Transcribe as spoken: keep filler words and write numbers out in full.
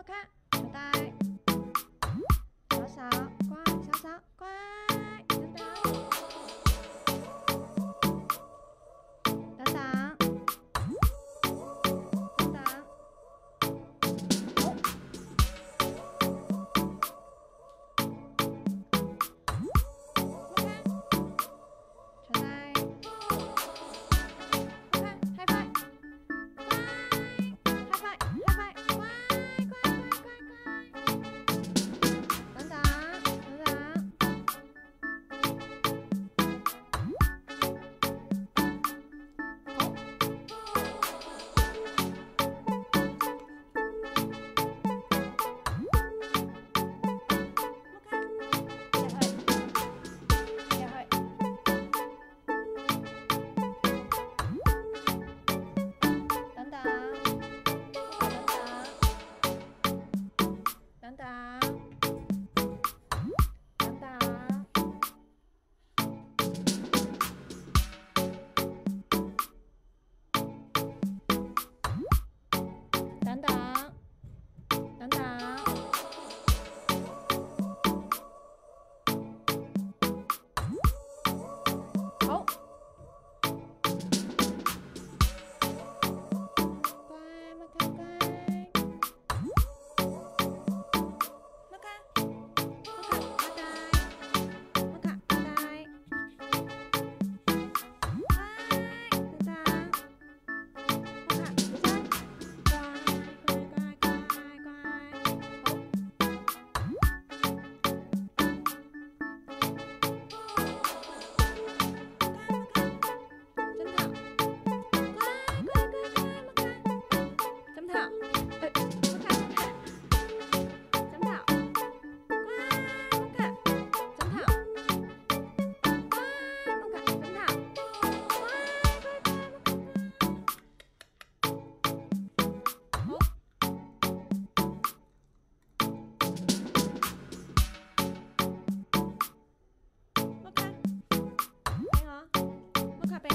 莫卡，小呆，小小乖，小小乖，等等，等等，等等，哦，莫卡，小呆，莫卡，嗨拍，乖，嗨拍，嗨拍，乖，乖，乖，乖，乖。等等，等等，好，莫卡，也会，也会，等等，等等，等等，等等。等等，等等，好，乖，莫卡乖，莫卡，莫卡阿呆，莫卡阿呆，乖，等等，莫卡起身，乖，乖，乖，乖，乖，好。真好，乖乖乖乖，莫卡，真好，哎，莫卡，真好，乖，莫卡，真好，乖，莫卡，真好，乖乖乖，莫卡，好，莫卡，平哦，莫卡平。